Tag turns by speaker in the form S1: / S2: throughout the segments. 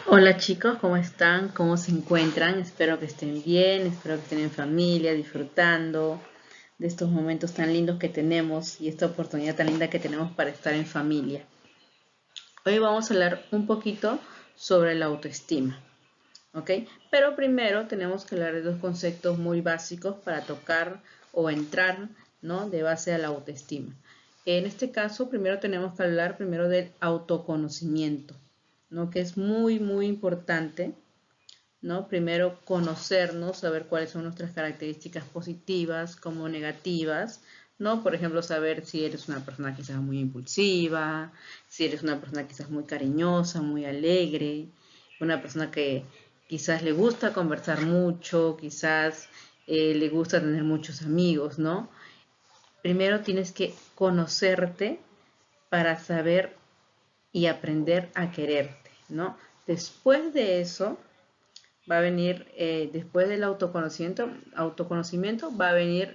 S1: Hola chicos, ¿cómo están? ¿Cómo se encuentran? Espero que estén bien, espero que estén en familia, disfrutando de estos momentos tan lindos que tenemos y esta oportunidad tan linda que tenemos para estar en familia. Hoy vamos a hablar un poquito sobre la autoestima, ¿ok? Pero primero tenemos que hablar de dos conceptos muy básicos para tocar o entrar, ¿no? De base a la autoestima. En este caso, primero tenemos que hablar primero del autoconocimiento, ¿no? Que es muy importante, ¿no? Primero conocernos, saber cuáles son nuestras características positivas como negativas, ¿no? Por ejemplo, saber si eres una persona quizás muy impulsiva, si eres una persona quizás muy cariñosa, muy alegre, una persona que quizás le gusta conversar mucho, quizás le gusta tener muchos amigos, ¿no? Primero tienes que conocerte para saber y aprender a quererte, ¿no? Después de eso, va a venir, después del autoconocimiento va a venir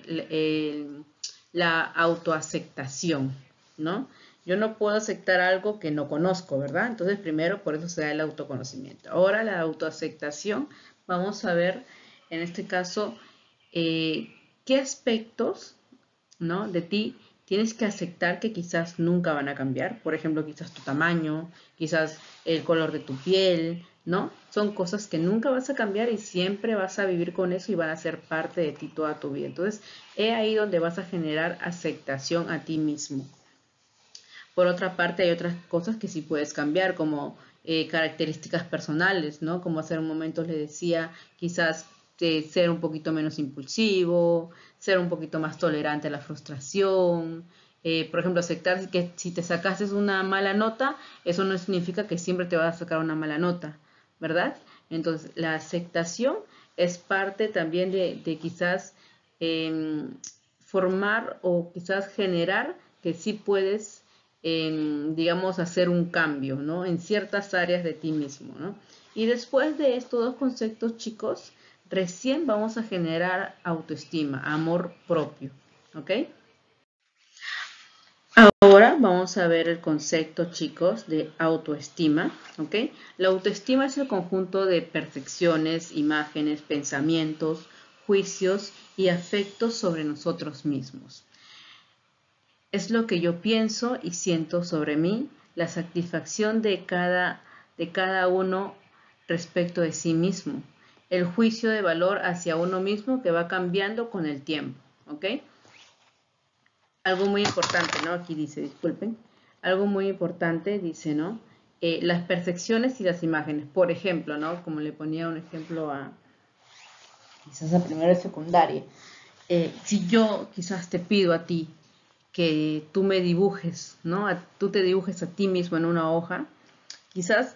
S1: la autoaceptación, ¿no? Yo no puedo aceptar algo que no conozco, ¿verdad? Entonces, primero, por eso se da el autoconocimiento. Ahora, la autoaceptación, vamos a ver, en este caso, eh, qué aspectos, ¿no? De ti tienes que aceptar que quizás nunca van a cambiar. Por ejemplo, quizás tu tamaño, quizás el color de tu piel, ¿no? Son cosas que nunca vas a cambiar y siempre vas a vivir con eso y van a ser parte de ti toda tu vida. Entonces, es ahí donde vas a generar aceptación a ti mismo. Por otra parte, hay otras cosas que sí puedes cambiar, como características personales, ¿no? Como hace un momento les decía, quizás ser un poquito menos impulsivo, ser un poquito más tolerante a la frustración. Por ejemplo, aceptar que si te sacaste una mala nota, eso no significa que siempre te vas a sacar una mala nota, ¿verdad? Entonces, la aceptación es parte también de quizás formar o quizás generar que sí puedes digamos, hacer un cambio, ¿no? En ciertas áreas de ti mismo, ¿no? Y después de estos dos conceptos, chicos, recién vamos a generar autoestima, amor propio, ¿ok? Ahora vamos a ver el concepto, chicos, de autoestima, ¿ok? La autoestima es el conjunto de percepciones, imágenes, pensamientos, juicios y afectos sobre nosotros mismos. Es lo que yo pienso y siento sobre mí, la satisfacción de cada uno respecto de sí mismo, el juicio de valor hacia uno mismo que va cambiando con el tiempo, ¿ok? Algo muy importante, ¿no? Aquí dice, disculpen, algo muy importante dice, ¿no? Las percepciones y las imágenes, por ejemplo, ¿no? Como le ponía un ejemplo a quizás a primero de secundaria, si yo quizás te pido a ti que tú me dibujes, ¿no? Tú te dibujes a ti mismo en una hoja, quizás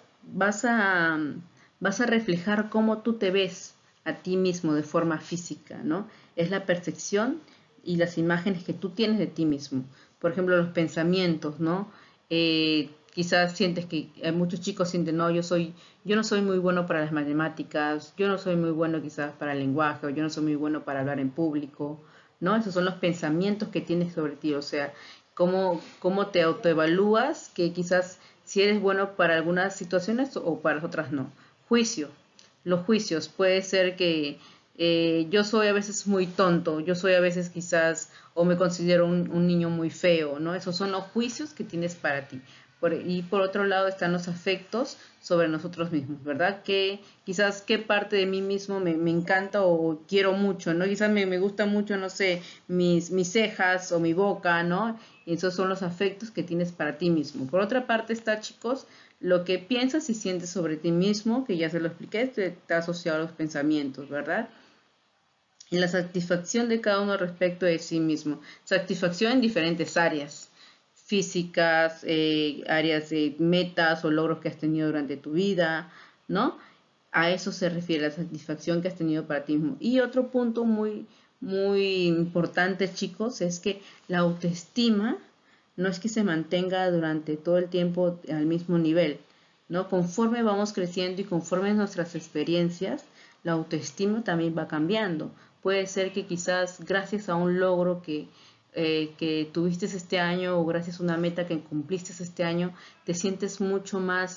S1: vas a reflejar cómo tú te ves a ti mismo de forma física, ¿no? Es la percepción y las imágenes que tú tienes de ti mismo. Por ejemplo, los pensamientos, ¿no? Quizás sientes que muchos chicos sienten, no, yo no soy muy bueno para las matemáticas, yo no soy muy bueno quizás para el lenguaje, o yo no soy muy bueno para hablar en público, ¿no? Esos son los pensamientos que tienes sobre ti, o sea, cómo te autoevalúas, que quizás si eres bueno para algunas situaciones o para otras no. Juicio. Los juicios. Puede ser que yo soy a veces muy tonto, yo soy a veces quizás, o me considero un niño muy feo, ¿no? Esos son los juicios que tienes para ti. Y por otro lado están los afectos sobre nosotros mismos, ¿verdad? Que quizás qué parte de mí mismo me encanta o quiero mucho, ¿no? Quizás me gusta mucho, no sé, mis cejas o mi boca, ¿no? Y esos son los afectos que tienes para ti mismo. Por otra parte está, chicos, lo que piensas y sientes sobre ti mismo, que ya se lo expliqué, está asociado a los pensamientos, ¿verdad? Y la satisfacción de cada uno respecto de sí mismo. Satisfacción en diferentes áreas físicas, áreas de metas o logros que has tenido durante tu vida, ¿no? A eso se refiere la satisfacción que has tenido para ti mismo. Y otro punto muy importante, chicos, es que la autoestima no es que se mantenga durante todo el tiempo al mismo nivel, ¿no? Conforme vamos creciendo y conforme nuestras experiencias, la autoestima también va cambiando. Puede ser que quizás gracias a un logro que tuviste este año o gracias a una meta que cumpliste este año, te sientes mucho más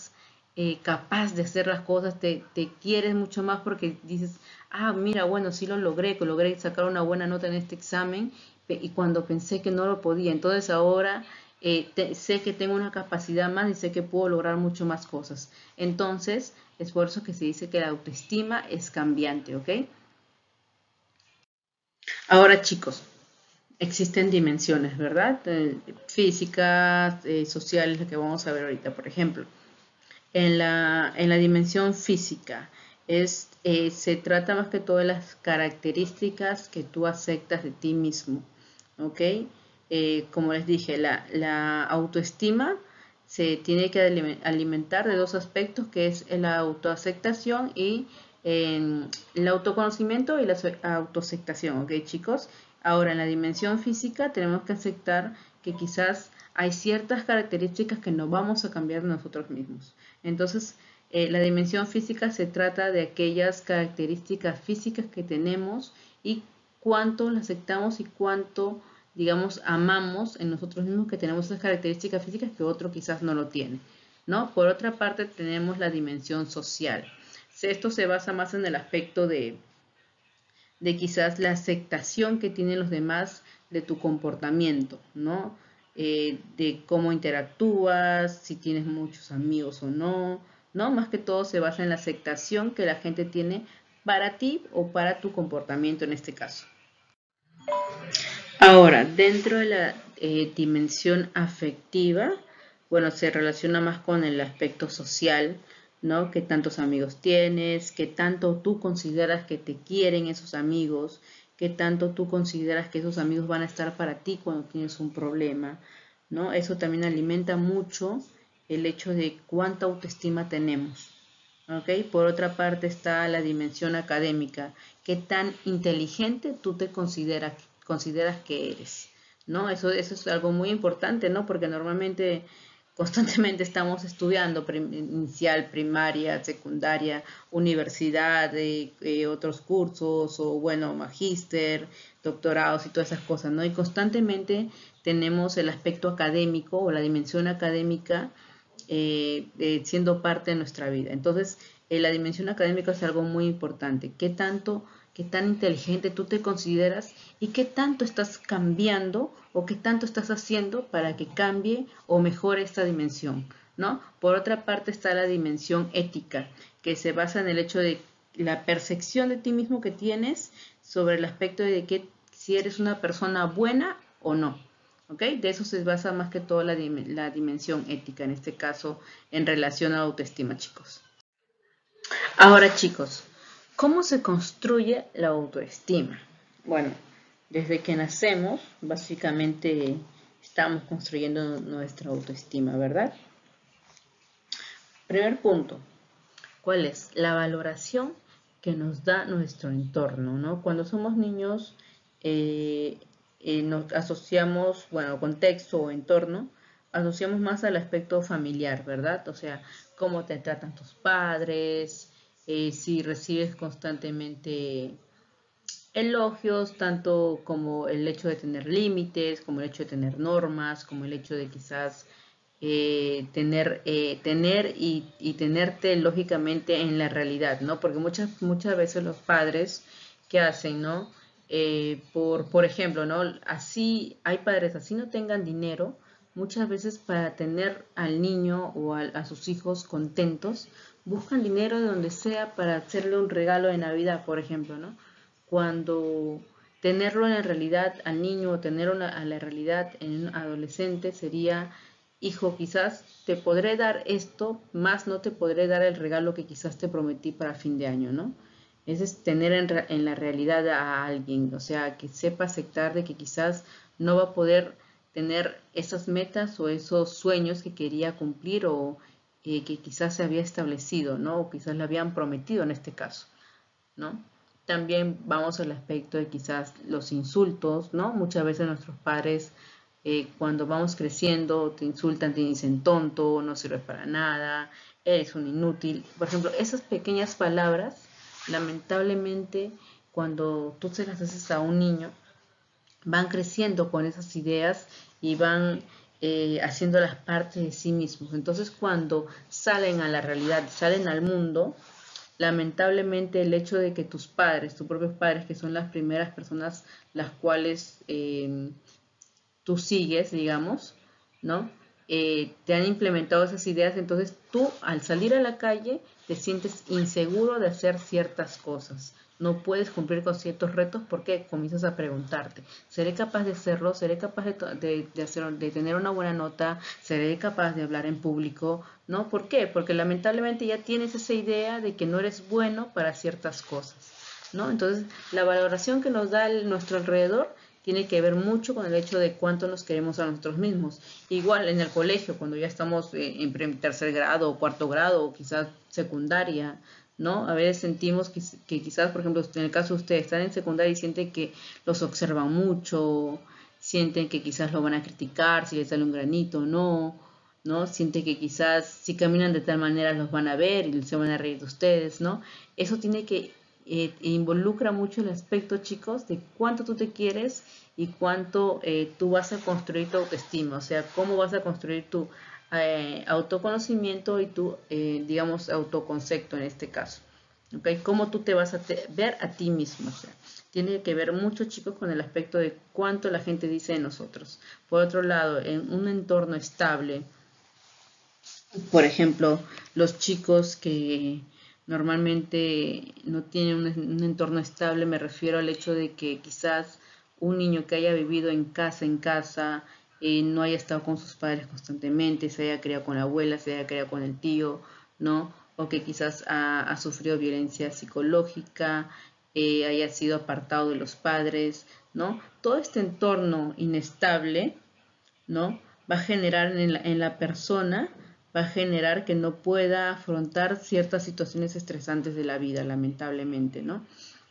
S1: capaz de hacer las cosas, te quieres mucho más porque dices, ah, mira, bueno, sí lo logré, que logré sacar una buena nota en este examen y cuando pensé que no lo podía, entonces ahora sé que tengo una capacidad más y sé que puedo lograr mucho más cosas. Entonces, es por eso que se dice que la autoestima es cambiante, ¿ok? Ahora, chicos, existen dimensiones, ¿verdad? Físicas, sociales, lo que vamos a ver ahorita, por ejemplo. En la dimensión física se trata más que todo de las características que tú aceptas de ti mismo, ¿ok? Como les dije, la autoestima se tiene que alimentar de dos aspectos, que es la autoaceptación y el autoconocimiento y la autoaceptación, ¿ok, chicos? Ahora, en la dimensión física tenemos que aceptar que quizás hay ciertas características que no vamos a cambiar de nosotros mismos. Entonces, la dimensión física se trata de aquellas características físicas que tenemos y cuánto las aceptamos y cuánto, digamos, amamos en nosotros mismos que tenemos esas características físicas que otro quizás no lo tiene, ¿no? Por otra parte, tenemos la dimensión social. Esto se basa más en el aspecto de quizás la aceptación que tienen los demás de tu comportamiento, ¿no? De cómo interactúas, si tienes muchos amigos o no, ¿no? Más que todo se basa en la aceptación que la gente tiene para ti o para tu comportamiento en este caso. Ahora, dentro de la dimensión afectiva, bueno, se relaciona más con el aspecto social, ¿no? ¿Qué tantos amigos tienes? ¿Qué tanto tú consideras que te quieren esos amigos? ¿Qué tanto tú consideras que esos amigos van a estar para ti cuando tienes un problema? ¿No? Eso también alimenta mucho el hecho de cuánta autoestima tenemos. ¿Ok? Por otra parte está la dimensión académica. ¿Qué tan inteligente tú te consideras que eres? ¿No? Eso es algo muy importante, ¿no? Porque normalmente constantemente estamos estudiando inicial, primaria, secundaria, universidad, otros cursos o bueno, magíster, doctorados y todas esas cosas, ¿no? Y constantemente tenemos el aspecto académico o la dimensión académica siendo parte de nuestra vida. Entonces, la dimensión académica es algo muy importante. Qué tan inteligente tú te consideras y qué tanto estás cambiando o qué tanto estás haciendo para que cambie o mejore esta dimensión, ¿no? Por otra parte está la dimensión ética, que se basa en el hecho de la percepción de ti mismo que tienes sobre el aspecto de que si eres una persona buena o no. ¿Ok? De eso se basa más que todo la dimensión ética, en este caso, en relación a la autoestima, chicos. Ahora, chicos, ¿cómo se construye la autoestima? Bueno, desde que nacemos, básicamente estamos construyendo nuestra autoestima, ¿verdad? Primer punto, ¿cuál es? La valoración que nos da nuestro entorno, ¿no? Cuando somos niños, eh, nos asociamos, bueno, contexto o entorno, asociamos más al aspecto familiar, ¿verdad? O sea, cómo te tratan tus padres, si recibes constantemente elogios, tanto como el hecho de tener límites, como el hecho de tener normas, como el hecho de quizás tener y tenerte lógicamente en la realidad, ¿no? Porque muchas veces los padres, ¿qué hacen, no? Por ejemplo, ¿no? Así, hay padres, así no tengan dinero, muchas veces para tener al niño o a sus hijos contentos, buscan dinero de donde sea para hacerle un regalo de Navidad, por ejemplo, ¿no? Cuando tenerlo en la realidad al niño o tenerlo a la realidad en un adolescente sería, hijo, quizás te podré dar esto, más no te podré dar el regalo que quizás te prometí para fin de año, ¿no? Ese es tener en la realidad a alguien, o sea, que sepa aceptar de que quizás no va a poder tener esas metas o esos sueños que quería cumplir o que quizás se había establecido, ¿no? O quizás le habían prometido en este caso, ¿no? También vamos al aspecto de quizás los insultos, ¿no? Muchas veces nuestros padres, cuando vamos creciendo, te insultan, te dicen tonto, no sirves para nada, eres un inútil. Por ejemplo, esas pequeñas palabras, lamentablemente, cuando tú se las haces a un niño, van creciendo con esas ideas y van haciéndolas parte de sí mismos. Entonces, cuando salen a la realidad, salen al mundo, lamentablemente el hecho de que tus padres, tus propios padres, que son las primeras personas las cuales tú sigues, digamos, ¿no? Te han implementado esas ideas, entonces tú al salir a la calle te sientes inseguro de hacer ciertas cosas. No puedes cumplir con ciertos retos porque comienzas a preguntarte, ¿seré capaz de hacerlo? ¿Seré capaz de tener una buena nota? ¿Seré capaz de hablar en público? ¿No? ¿Por qué? Porque lamentablemente ya tienes esa idea de que no eres bueno para ciertas cosas, ¿no? Entonces, la valoración que nos da nuestro alrededor tiene que ver mucho con el hecho de cuánto nos queremos a nosotros mismos. Igual en el colegio, cuando ya estamos en tercer grado o cuarto grado o quizás secundaria, ¿no? A veces sentimos que quizás, por ejemplo, en el caso de ustedes, están en secundaria y sienten que los observan mucho, sienten que quizás lo van a criticar si les sale un granito o no, ¿no? Sienten que quizás si caminan de tal manera los van a ver y se van a reír de ustedes, ¿no? Eso tiene que involucra mucho el aspecto, chicos, de cuánto tú te quieres y cuánto tú vas a construir tu autoestima, o sea, cómo vas a construir tu autoconocimiento y tu, digamos, autoconcepto en este caso. ¿Okay? Cómo tú te vas a ver a ti mismo, o sea, tiene que ver mucho, chicos, con el aspecto de cuánto la gente dice de nosotros. Por otro lado, en un entorno estable, por ejemplo, los chicos que normalmente no tienen un entorno estable, me refiero al hecho de que quizás un niño que haya vivido en casa, no haya estado con sus padres constantemente, se haya criado con la abuela, se haya criado con el tío, ¿no? O que quizás ha sufrido violencia psicológica, haya sido apartado de los padres, ¿no? Todo este entorno inestable, ¿no? Va a generar en la persona, va a generar que no pueda afrontar ciertas situaciones estresantes de la vida, lamentablemente, ¿no?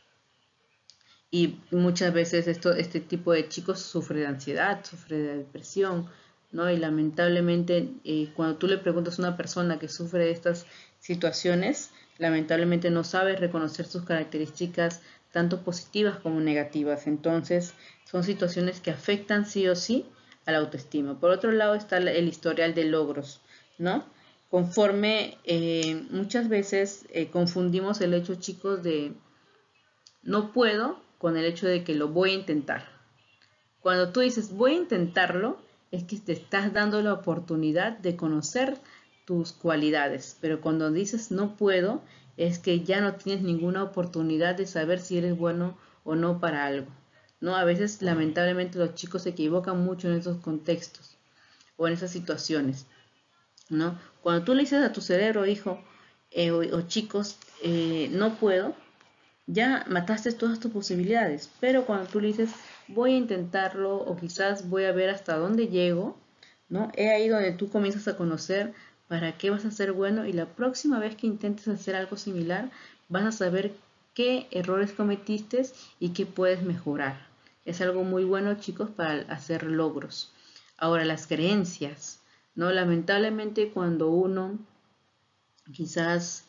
S1: Y muchas veces este tipo de chicos sufre de ansiedad, sufre de depresión, ¿no? Y lamentablemente cuando tú le preguntas a una persona que sufre de estas situaciones, lamentablemente no sabe reconocer sus características tanto positivas como negativas. Entonces, son situaciones que afectan sí o sí a la autoestima. Por otro lado está el historial de logros, ¿no? Conforme muchas veces confundimos el hecho, chicos, de no puedo con el hecho de que lo voy a intentar. Cuando tú dices voy a intentarlo, es que te estás dando la oportunidad de conocer tus cualidades. Pero cuando dices no puedo, es que ya no tienes ninguna oportunidad de saber si eres bueno o no para algo. ¿No? A veces, lamentablemente, los chicos se equivocan mucho en esos contextos o en esas situaciones, ¿no? Cuando tú le dices a tu cerebro, hijo o chicos, no puedo, ya mataste todas tus posibilidades. Pero cuando tú le dices, voy a intentarlo o quizás voy a ver hasta dónde llego, ¿no? Es ahí donde tú comienzas a conocer para qué vas a ser bueno y la próxima vez que intentes hacer algo similar, vas a saber qué errores cometiste y qué puedes mejorar. Es algo muy bueno, chicos, para hacer logros. Ahora, las creencias, ¿no? Lamentablemente cuando uno quizás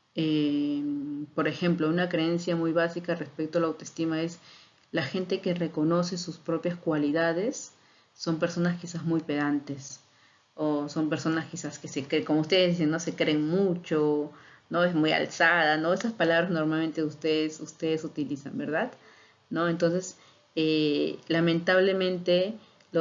S1: por ejemplo, una creencia muy básica respecto a la autoestima es la gente que reconoce sus propias cualidades son personas quizás muy pedantes o son personas quizás que se creen, como ustedes dicen, no se creen mucho, no es muy alzada, ¿no? Esas palabras normalmente ustedes utilizan, ¿verdad? ¿No? Entonces, lamentablemente,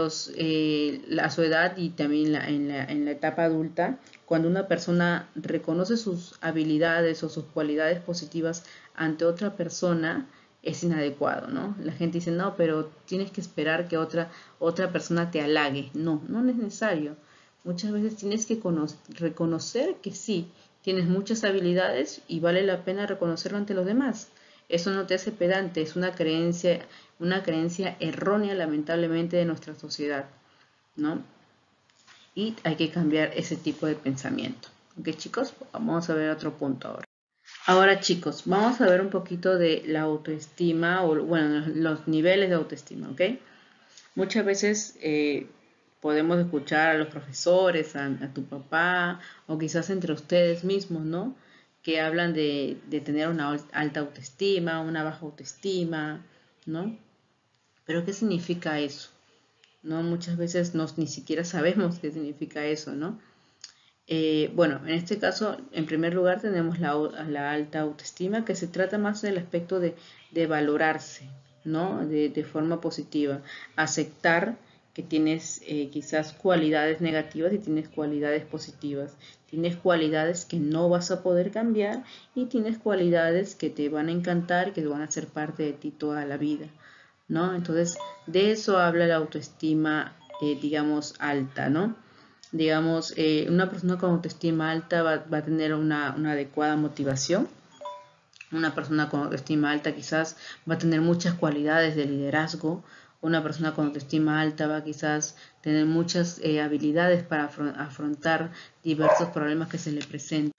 S1: a su edad y también en la etapa adulta, cuando una persona reconoce sus habilidades o sus cualidades positivas ante otra persona, es inadecuado, ¿no? La gente dice, no, pero tienes que esperar que otra persona te halague. No, no es necesario. Muchas veces tienes que reconocer que sí, tienes muchas habilidades y vale la pena reconocerlo ante los demás. Eso no te hace pedante, es una creencia errónea lamentablemente de nuestra sociedad, ¿no? Y hay que cambiar ese tipo de pensamiento. ¿Ok, chicos? Vamos a ver otro punto ahora. Ahora, chicos, vamos a ver un poquito de la autoestima, o bueno, los niveles de autoestima, ¿ok? Muchas veces podemos escuchar a los profesores, a tu papá, o quizás entre ustedes mismos, ¿no? Que hablan de tener una alta autoestima, una baja autoestima, ¿no? Pero ¿qué significa eso? ¿no? Muchas veces ni siquiera sabemos qué significa eso, ¿no? Bueno, en este caso, en primer lugar tenemos la alta autoestima, que se trata más del aspecto de valorarse, ¿no? De forma positiva, aceptar que tienes quizás cualidades negativas y tienes cualidades positivas, tienes cualidades que no vas a poder cambiar y tienes cualidades que te van a encantar, que van a ser parte de ti toda la vida, ¿no? Entonces, de eso habla la autoestima, digamos, alta, ¿no? Digamos, una persona con autoestima alta va a tener una adecuada motivación. Una persona con autoestima alta quizás va a tener muchas cualidades de liderazgo. Una persona con autoestima alta va a quizás tener muchas habilidades para afrontar diversos problemas que se le presenten.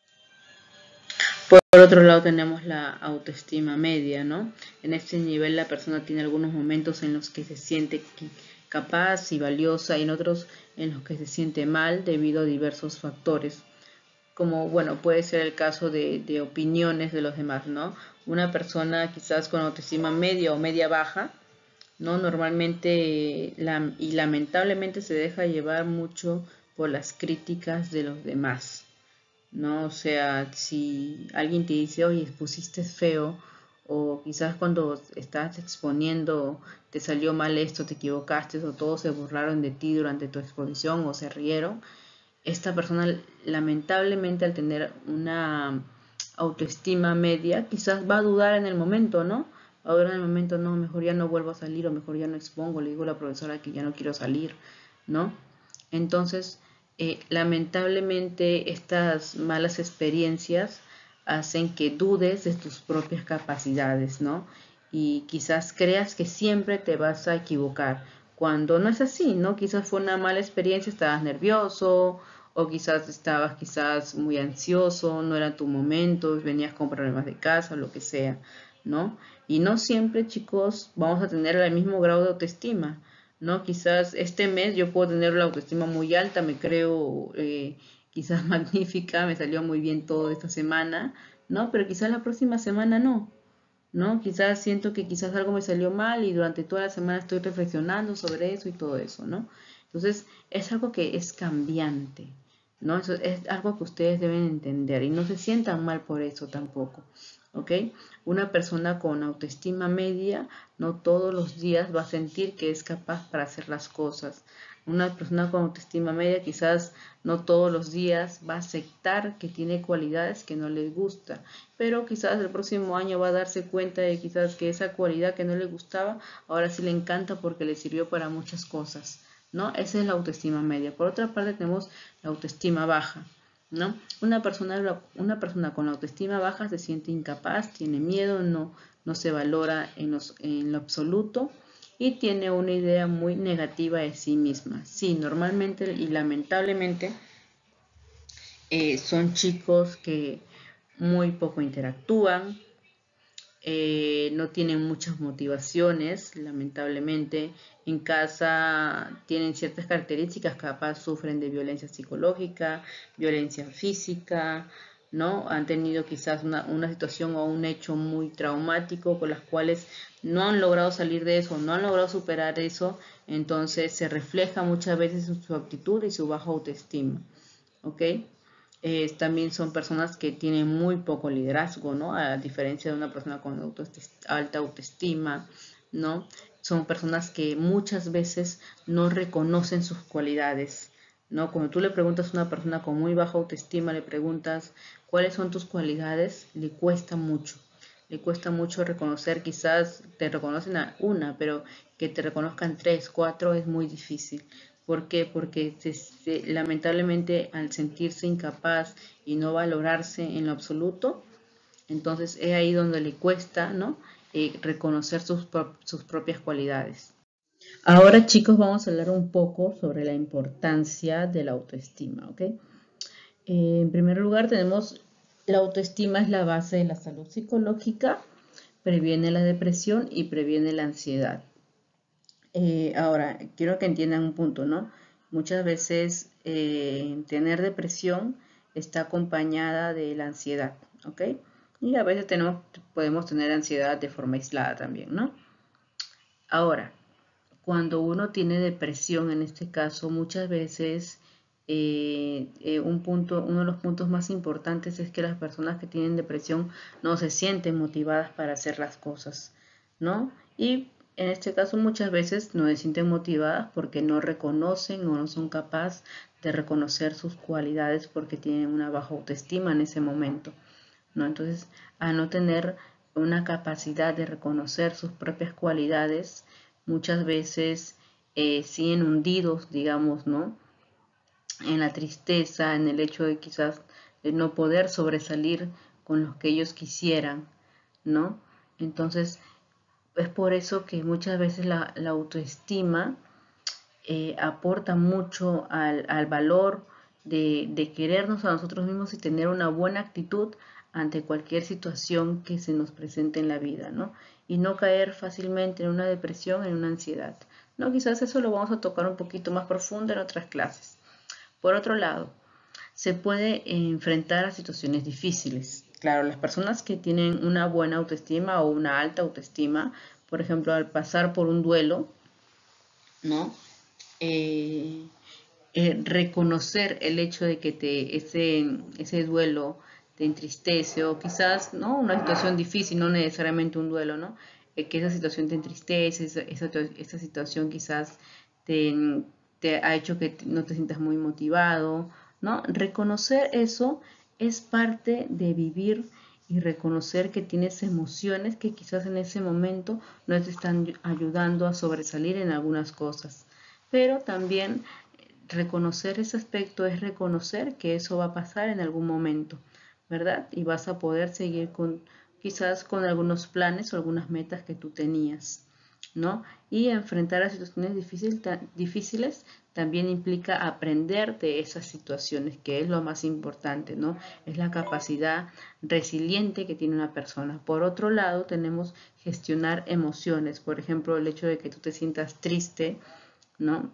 S1: Por otro lado tenemos la autoestima media, ¿no? En este nivel la persona tiene algunos momentos en los que se siente capaz y valiosa y en otros en los que se siente mal debido a diversos factores. Como, bueno, puede ser el caso de opiniones de los demás, ¿no? Una persona quizás con autoestima media o media baja, ¿no? Normalmente y lamentablemente se deja llevar mucho por las críticas de los demás, ¿no? O sea, si alguien te dice, oye, pusiste feo, o quizás cuando estás exponiendo te salió mal esto, te equivocaste, o todos se burlaron de ti durante tu exposición o se rieron, esta persona lamentablemente al tener una autoestima media, quizás va a dudar en el momento, ¿no? Va a dudar en el momento, no, mejor ya no vuelvo a salir o mejor ya no expongo, le digo a la profesora que ya no quiero salir, ¿no? Entonces, lamentablemente estas malas experiencias hacen que dudes de tus propias capacidades, ¿no? Y quizás creas que siempre te vas a equivocar, cuando no es así, ¿no? Quizás fue una mala experiencia, estabas nervioso o quizás estabas quizás muy ansioso, no era tu momento, venías con problemas de casa, lo que sea, ¿no? Y no siempre, chicos, vamos a tener el mismo grado de autoestima, ¿no? Quizás este mes yo puedo tener la autoestima muy alta, me creo quizás magnífica, me salió muy bien todo esta semana, ¿no? Pero quizás la próxima semana no, ¿no? Quizás siento que quizás algo me salió mal y durante toda la semana estoy reflexionando sobre eso y todo eso, ¿no? Entonces, es algo que es cambiante, ¿no? Eso es algo que ustedes deben entender y no se sientan mal por eso tampoco, ¿ok? Una persona con autoestima media no todos los días va a sentir que es capaz para hacer las cosas. Una persona con autoestima media quizás no todos los días va a aceptar que tiene cualidades que no les gusta, pero quizás el próximo año va a darse cuenta de quizás que esa cualidad que no le gustaba, ahora sí le encanta porque le sirvió para muchas cosas, ¿no? Esa es la autoestima media. Por otra parte tenemos la autoestima baja, ¿no? Una persona con la autoestima baja se siente incapaz, tiene miedo, no se valora en lo absoluto y tiene una idea muy negativa de sí misma. Sí, normalmente y lamentablemente son chicos que muy poco interactúan, no tienen muchas motivaciones, lamentablemente. En casa tienen ciertas características, capaz sufren de violencia psicológica, violencia física, ¿no? Han tenido quizás una situación o un hecho muy traumático con las cuales no han logrado salir de eso, no han logrado superar eso, entonces se refleja muchas veces en su actitud y su baja autoestima, ¿ok? También son personas que tienen muy poco liderazgo, ¿no? A diferencia de una persona con alta autoestima, ¿no? Son personas que muchas veces no reconocen sus cualidades, ¿no? Cuando tú le preguntas a una persona con muy baja autoestima, le preguntas cuáles son tus cualidades, le cuesta mucho. Le cuesta mucho reconocer, quizás te reconocen a una, pero que te reconozcan tres, cuatro es muy difícil. ¿Por qué? Porque lamentablemente al sentirse incapaz y no valorarse en lo absoluto, entonces es ahí donde le cuesta, ¿no? Reconocer sus propias cualidades. Ahora, chicos, vamos a hablar un poco sobre la importancia de la autoestima, ¿ok? En primer lugar, tenemos la autoestima es la base de la salud psicológica, previene la depresión y previene la ansiedad. Ahora, quiero que entiendan un punto, ¿no? Muchas veces tener depresión está acompañada de la ansiedad, ¿ok? Y a veces podemos tener ansiedad de forma aislada también, ¿no? Ahora, cuando uno tiene depresión, en este caso, muchas veces uno de los puntos más importantes es que las personas que tienen depresión no se sienten motivadas para hacer las cosas, ¿no? Y en este caso muchas veces no se sienten motivadas porque no reconocen o no son capaces de reconocer sus cualidades porque tienen una baja autoestima en ese momento, ¿no? Entonces, a no tener una capacidad de reconocer sus propias cualidades, muchas veces siguen hundidos, digamos, ¿no? En la tristeza, en el hecho de quizás de no poder sobresalir con lo que ellos quisieran, ¿no? Entonces, es por eso que muchas veces la autoestima aporta mucho al valor de querernos a nosotros mismos y tener una buena actitud ante cualquier situación que se nos presente en la vida, ¿no? Y no caer fácilmente en una depresión, en una ansiedad, ¿no? Quizás eso lo vamos a tocar un poquito más profundo en otras clases. Por otro lado, se puede enfrentar a situaciones difíciles. Claro, las personas que tienen una buena autoestima o una alta autoestima, por ejemplo, al pasar por un duelo, ¿no? Eh, reconocer el hecho de que ese duelo te entristece o quizás, ¿no? Una situación difícil, no necesariamente un duelo, ¿no? Que esa situación te entristece, esa situación quizás te, te ha hecho que no te sientas muy motivado, ¿no? Reconocer eso es parte de vivir y reconocer que tienes emociones que quizás en ese momento no te están ayudando a sobresalir en algunas cosas. Pero también reconocer ese aspecto es reconocer que eso va a pasar en algún momento, ¿verdad? Y vas a poder seguir quizás con algunos planes o algunas metas que tú tenías, ¿no? Y enfrentar a situaciones difíciles también implica aprender de esas situaciones, que es lo más importante, ¿no? Es la capacidad resiliente que tiene una persona. Por otro lado, tenemos gestionar emociones, por ejemplo, el hecho de que tú te sientas triste, ¿no?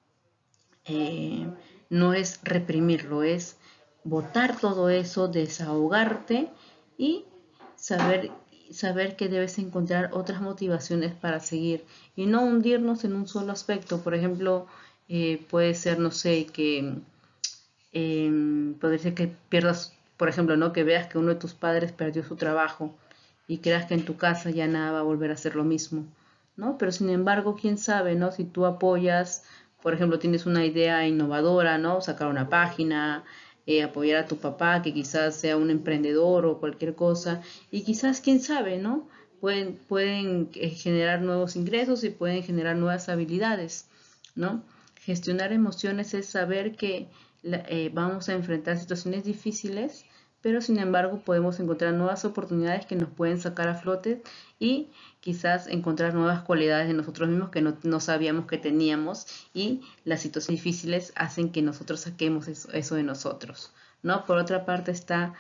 S1: No es reprimirlo, es botar todo eso, desahogarte y saber, saber que debes encontrar otras motivaciones para seguir y no hundirnos en un solo aspecto. Por ejemplo, puede ser, no sé, que puede ser que pierdas, por ejemplo, ¿no? Que veas que uno de tus padres perdió su trabajo y creas que en tu casa ya nada va a volver a ser lo mismo, ¿no? Pero sin embargo, quién sabe, ¿no? Si tú apoyas, por ejemplo, tienes una idea innovadora, ¿no? Sacar una página, apoyar a tu papá, que quizás sea un emprendedor o cualquier cosa, y quizás, quién sabe, ¿no? Pueden generar nuevos ingresos y pueden generar nuevas habilidades, ¿no? Gestionar emociones es saber que vamos a enfrentar situaciones difíciles, pero sin embargo podemos encontrar nuevas oportunidades que nos pueden sacar a flote y quizás encontrar nuevas cualidades de nosotros mismos que no sabíamos que teníamos, y las situaciones difíciles hacen que nosotros saquemos eso de nosotros, ¿no? Por otra parte está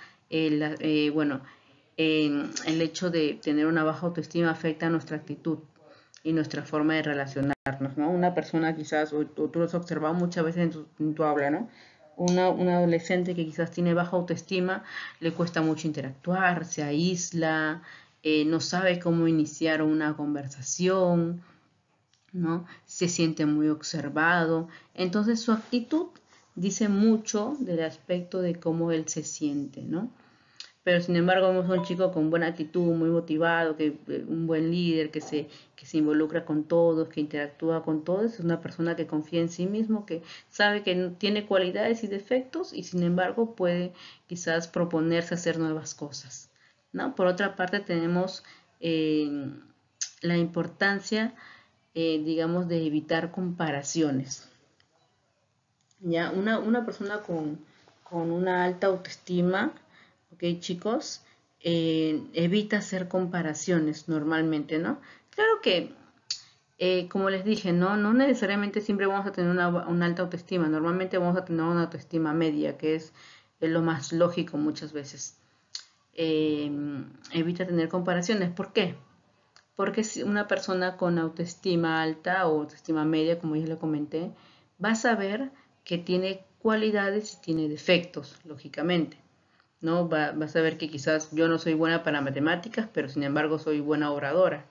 S1: el hecho de tener una baja autoestima afecta nuestra actitud y nuestra forma de relacionarnos, ¿no? Una persona quizás, o tú lo has observado muchas veces en tu habla, ¿no? Una adolescente que quizás tiene baja autoestima, le cuesta mucho interactuar, se aísla, no sabe cómo iniciar una conversación, ¿no? Se siente muy observado. Entonces su actitud dice mucho del aspecto de cómo él se siente, ¿no? Pero sin embargo vemos a un chico con buena actitud, muy motivado, un buen líder, que se involucra con todos, que interactúa con todos, es una persona que confía en sí mismo, que sabe que tiene cualidades y defectos y sin embargo puede quizás proponerse hacer nuevas cosas, ¿no? Por otra parte tenemos eh, la importancia, digamos, de evitar comparaciones. Ya, una persona con una alta autoestima, ok, chicos, evita hacer comparaciones normalmente, ¿no? Claro que, como les dije, no necesariamente siempre vamos a tener una alta autoestima, normalmente vamos a tener una autoestima media, que es lo más lógico muchas veces. Eh, Evita tener comparaciones, ¿por qué? Porque si una persona con autoestima alta o autoestima media, como ya le comenté, va a saber que tiene cualidades y tiene defectos, lógicamente, ¿no? Va a saber que quizás yo no soy buena para matemáticas, pero sin embargo soy buena oradora.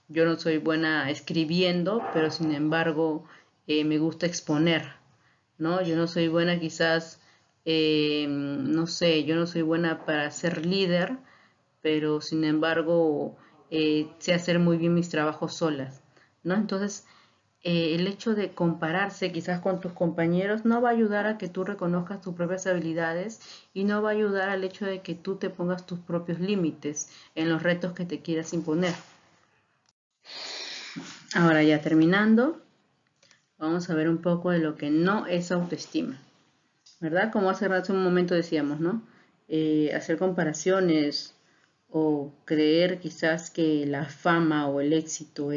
S1: yo no soy buena escribiendo, pero sin embargo me gusta exponer, ¿no? Yo no soy buena quizás, no sé, yo no soy buena para ser líder, pero sin embargo sé hacer muy bien mis trabajos solas, ¿no? Entonces, el hecho de compararse quizás con tus compañeros no va a ayudar a que tú reconozcas tus propias habilidades y no va a ayudar al hecho de que tú te pongas tus propios límites en los retos que te quieras imponer. Ahora ya terminando, vamos a ver un poco de lo que no es autoestima, ¿verdad? Como hace un momento decíamos, ¿no? Hacer comparaciones o creer quizás que la fama o el éxito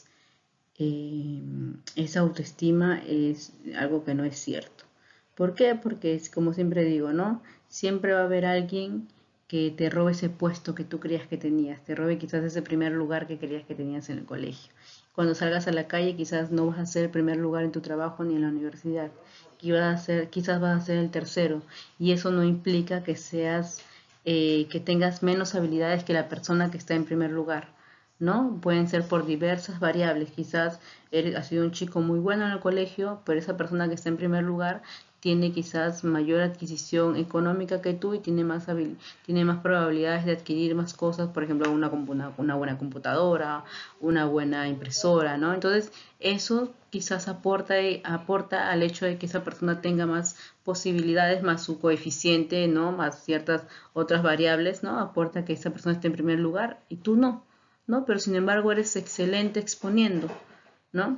S1: esa autoestima es algo que no es cierto. ¿Por qué? Porque es como siempre digo, ¿no? Siempre va a haber alguien que te robe ese puesto que tú creías que tenías, te robe quizás ese primer lugar que creías que tenías en el colegio. Cuando salgas a la calle quizás no vas a ser el primer lugar en tu trabajo ni en la universidad, quizás vas a ser el tercero y eso no implica que que tengas menos habilidades que la persona que está en primer lugar. ¿No? Pueden ser por diversas variables. Quizás has sido un chico muy bueno en el colegio, pero esa persona que está en primer lugar tiene quizás mayor adquisición económica que tú y tiene más probabilidades de adquirir más cosas, por ejemplo, una buena computadora, una buena impresora, ¿no? Entonces, eso quizás aporta al hecho de que esa persona tenga más posibilidades, más su coeficiente, ¿no? Más ciertas otras variables, ¿no? Aporta que esa persona esté en primer lugar y tú no. ¿No? Pero sin embargo eres excelente exponiendo, ¿no?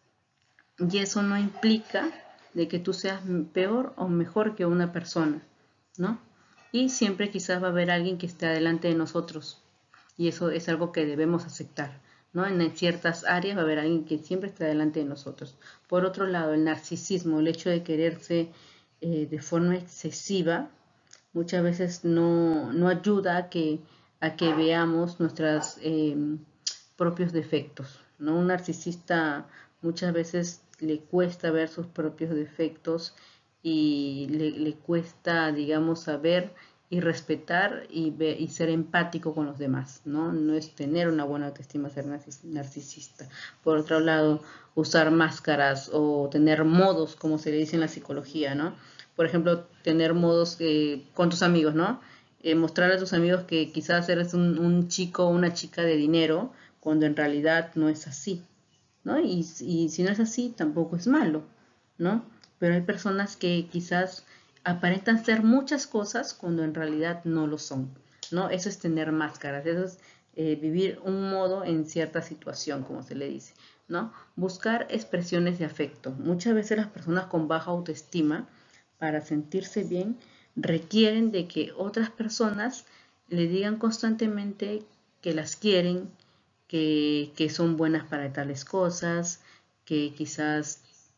S1: Y eso no implica de que tú seas peor o mejor que una persona, ¿no? Y siempre quizás va a haber alguien que esté adelante de nosotros y eso es algo que debemos aceptar, ¿no? En ciertas áreas va a haber alguien que siempre está adelante de nosotros. Por otro lado, el narcisismo, el hecho de quererse de forma excesiva, muchas veces no ayuda a que veamos nuestros propios defectos, ¿no? Un narcisista muchas veces le cuesta ver sus propios defectos y le cuesta, digamos, saber y respetar y ser empático con los demás, ¿no? No es tener una buena autoestima ser narcisista. Por otro lado, usar máscaras o tener modos, como se le dice en la psicología, ¿no? Por ejemplo, tener modos con tus amigos, ¿no? Mostrar a tus amigos que quizás eres un chico o una chica de dinero, cuando en realidad no es así, ¿no? Y si no es así, tampoco es malo, ¿no? Pero hay personas que quizás aparentan ser muchas cosas cuando en realidad no lo son, ¿no? Eso es tener máscaras, eso es vivir un modo en cierta situación, como se le dice, ¿no? Buscar expresiones de afecto. Muchas veces las personas con baja autoestima, para sentirse bien, requieren de que otras personas le digan constantemente que las quieren, que son buenas para tales cosas, que quizás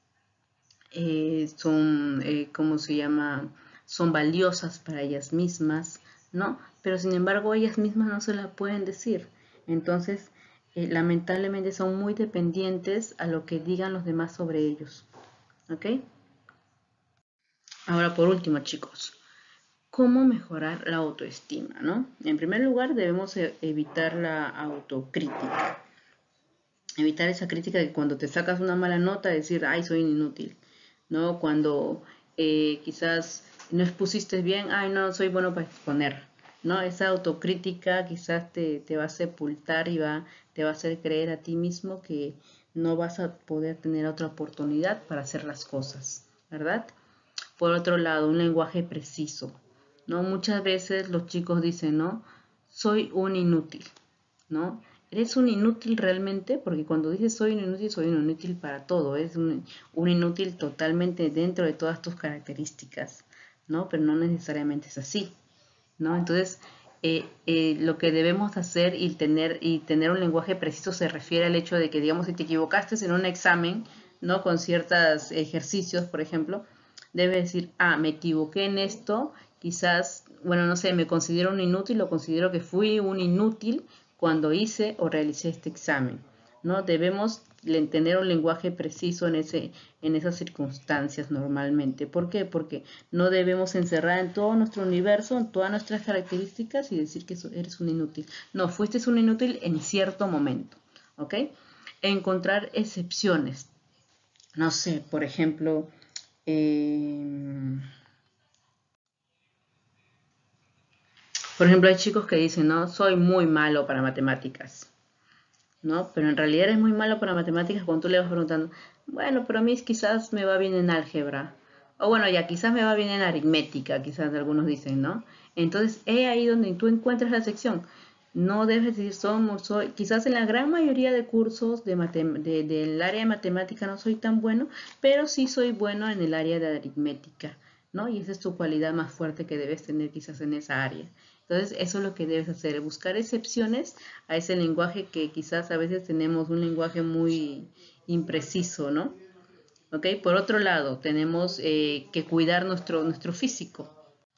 S1: son, ¿cómo se llama? Son valiosas para ellas mismas, ¿no? Pero sin embargo ellas mismas no se la pueden decir. Entonces, lamentablemente son muy dependientes a lo que digan los demás sobre ellos, ¿ok? Ahora, por último, chicos, ¿cómo mejorar la autoestima, no? En primer lugar, debemos evitar la autocrítica. Evitar esa crítica de cuando te sacas una mala nota, decir, ay, soy inútil, ¿no? Cuando quizás no expusiste bien, ay, no, soy bueno para exponer, ¿no? Esa autocrítica quizás te va a sepultar y te va a hacer creer a ti mismo que no vas a poder tener otra oportunidad para hacer las cosas, ¿verdad? Por otro lado, un lenguaje preciso, ¿no? Muchas veces los chicos dicen, ¿no? Soy un inútil, ¿no? ¿Eres un inútil realmente? Porque cuando dices soy un inútil para todo, es un inútil totalmente dentro de todas tus características, ¿no? Pero no necesariamente es así, ¿no? Entonces, lo que debemos hacer y tener un lenguaje preciso se refiere al hecho de que, digamos, si te equivocaste en un examen, ¿no? Con ciertos ejercicios, por ejemplo, debes decir, ah, me equivoqué en esto, quizás, bueno, no sé, me considero un inútil o considero que fui un inútil cuando hice o realicé este examen, ¿no? Debemos tener un lenguaje preciso en esas circunstancias normalmente. ¿Por qué? Porque no debemos encerrar en todo nuestro universo, en todas nuestras características y decir que eres un inútil. No, fuiste un inútil en cierto momento, ¿ok? Encontrar excepciones. No sé, por ejemplo, hay chicos que dicen, no, soy muy malo para matemáticas, ¿no? Pero en realidad eres muy malo para matemáticas cuando tú le vas preguntando, bueno, pero a mí quizás me va bien en álgebra. O bueno, ya quizás me va bien en aritmética, quizás algunos dicen, ¿no? Entonces, es ahí donde tú encuentras la sección. No debes decir soy, quizás en la gran mayoría de cursos del área de matemática no soy tan bueno, pero sí soy bueno en el área de aritmética, ¿no? Y esa es tu cualidad más fuerte que debes tener quizás en esa área. Entonces, eso es lo que debes hacer, buscar excepciones a ese lenguaje que quizás a veces tenemos un lenguaje muy impreciso, ¿no? ¿Ok? Por otro lado, tenemos que cuidar nuestro físico.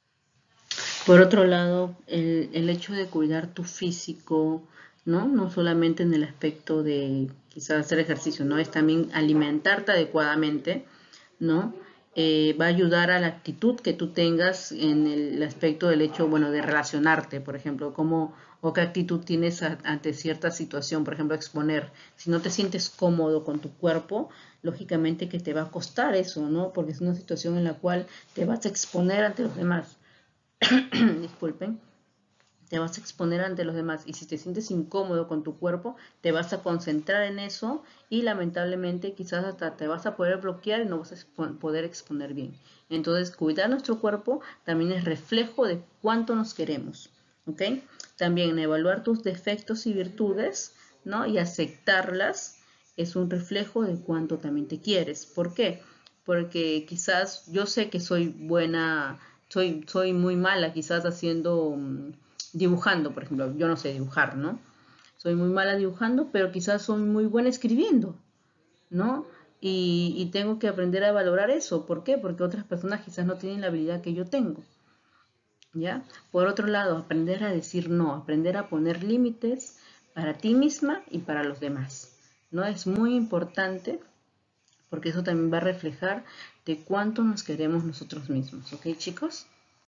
S1: Por otro lado, el hecho de cuidar tu físico, ¿no? No solamente en el aspecto de quizás hacer ejercicio, ¿no? Es también alimentarte adecuadamente, ¿no? Va a ayudar a la actitud que tú tengas en el aspecto del hecho, bueno, de relacionarte, por ejemplo, cómo o qué actitud tienes ante cierta situación, por ejemplo, exponer. Si no te sientes cómodo con tu cuerpo, lógicamente que te va a costar eso, ¿no? Porque es una situación en la cual te vas a exponer ante los demás. Disculpen, te vas a exponer ante los demás y si te sientes incómodo con tu cuerpo, te vas a concentrar en eso y lamentablemente quizás hasta te vas a poder bloquear y no vas a poder exponer bien. Entonces, cuidar nuestro cuerpo también es reflejo de cuánto nos queremos, ¿ok? También evaluar tus defectos y virtudes, ¿no? Y aceptarlas es un reflejo de cuánto también te quieres. ¿Por qué? Porque quizás yo sé que soy buena, soy muy mala quizás haciendo dibujando, por ejemplo, yo no sé dibujar, ¿no? Soy muy mala dibujando, pero quizás soy muy buena escribiendo, ¿no? Y tengo que aprender a valorar eso. ¿Por qué? Porque otras personas quizás no tienen la habilidad que yo tengo, ¿ya? Por otro lado, aprender a decir no, aprender a poner límites para ti misma y para los demás, ¿no? Es muy importante porque eso también va a reflejar de cuánto nos queremos nosotros mismos, ¿ok, chicos?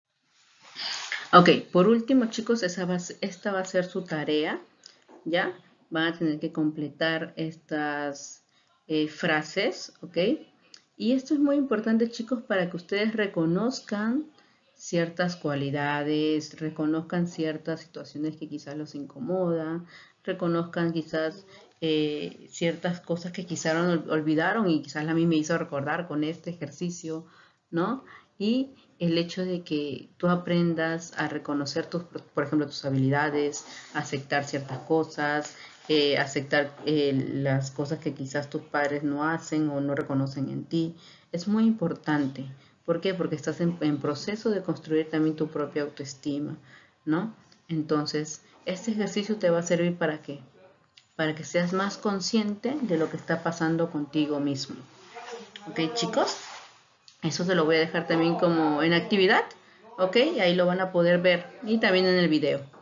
S1: Ok, por último, chicos, esta va a ser su tarea, ¿ya? Van a tener que completar estas frases, ¿ok? Y esto es muy importante, chicos, para que ustedes reconozcan ciertas cualidades, reconozcan ciertas situaciones que quizás los incomodan, reconozcan quizás ciertas cosas que quizás olvidaron y quizás a mí me hizo recordar con este ejercicio, ¿no? Y el hecho de que tú aprendas a reconocer, por ejemplo, tus habilidades, aceptar ciertas cosas, aceptar las cosas que quizás tus padres no hacen o no reconocen en ti, es muy importante. ¿Por qué? Porque estás en proceso de construir también tu propia autoestima, ¿no? Entonces, este ejercicio te va a servir ¿para qué? Para que seas más consciente de lo que está pasando contigo mismo. ¿Ok, chicos? Eso se lo voy a dejar también como en actividad, ¿ok? Ahí lo van a poder ver y también en el video.